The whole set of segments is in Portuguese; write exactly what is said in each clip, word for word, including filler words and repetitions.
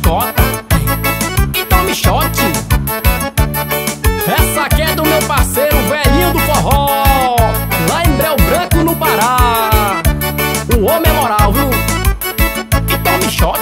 chicota e tome shot. Essa aqui é do meu parceiro velhinho do forró, lá em Breu Branco, no Pará. O homem é moral, viu? E tome shot.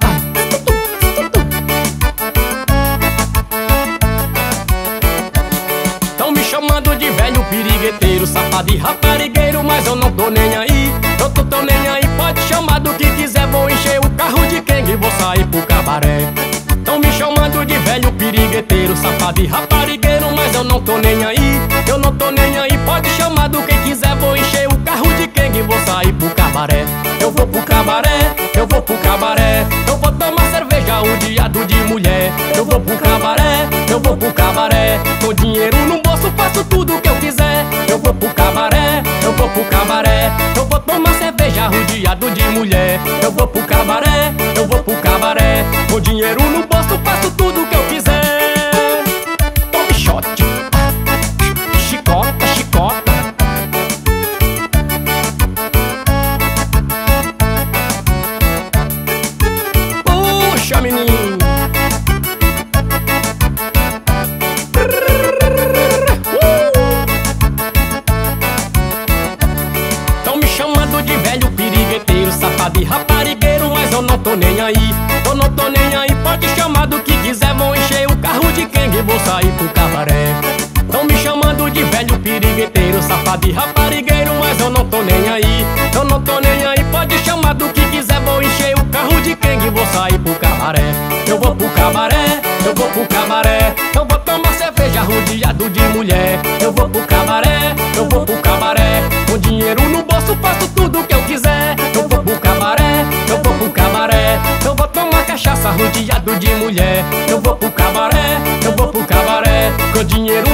Tão me chamando de velho pirigueteiro, safado e raparigueiro, mas eu não tô nem aí. Eu tô tão nem aí, pode chamar do que quiser. Vou encher o carro de quengue e vou sair pro cabaré. Tão me chamando de velho pirigueteiro, safado e raparigueiro, mas eu não tô nem aí. Eu não tô nem aí, pode chamar do que quiser. Vou encher o carro de quengue e vou sair pro cabaré. Eu vou pro cabaré, eu vou pro cabaré. Eu vou tomar cerveja rodeado de mulher. Eu vou pro cabaré, eu vou pro cabaré. Com dinheiro no bolso faço tudo o que eu quiser. Eu vou pro cabaré, eu vou pro cabaré. Eu vou tomar cerveja rodeado de mulher. Eu vou pro cabaré, eu vou pro cabaré. Com dinheiro no bolso faço tudo o que eu quiser. Tome shot, chicota, chicota. Puxa, menino. Tão me chamando de velho pirigueteiro, safado e raparigueiro, mas eu não tô nem aí. Eu não tô nem aí, pode chamar do que quiser. Vou encher o carro de quengue e vou sair pro cabaré. Tão me chamando de velho pirigueteiro, safado e raparigueiro, mas eu não tô nem aí. Eu não tô nem aí, pode chamar do que quiser. Vou encher o carro de quengue e vou sair pro cabaré. Eu vou pro cabaré, eu vou pro cabaré. Eu vou tomar cerveja rodeado de mulher. Eu vou pro cabaré, eu vou pro cabaré. Com dinheiro no bolso faço tudo o que eu quiser. Eu vou pro cabaré, eu vou pro cabaré. Eu vou tomar cachaça rodeado de mulher. Eu vou pro cabaré, eu vou pro cabaré. Com dinheiro